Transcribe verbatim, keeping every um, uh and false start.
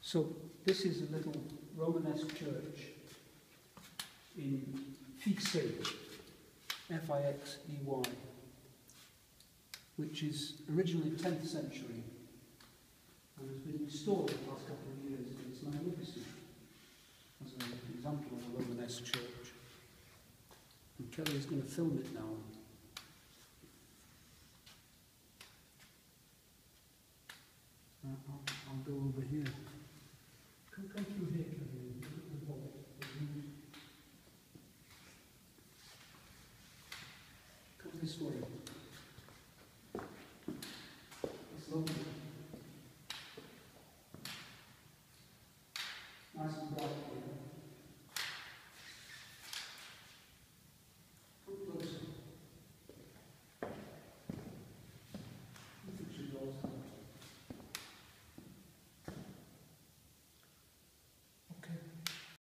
So this is a little Romanesque church in Fixey, F I X E Y, which is originally tenth century and has been restored in the last couple of years. It's magnificent as an example of a Romanesque church. And Kelly is going to film it now. Uh, I'll, I'll go over here. Come, come through here, Kelly. Look at the wall. Come this way. It's lovely. Nice and bright.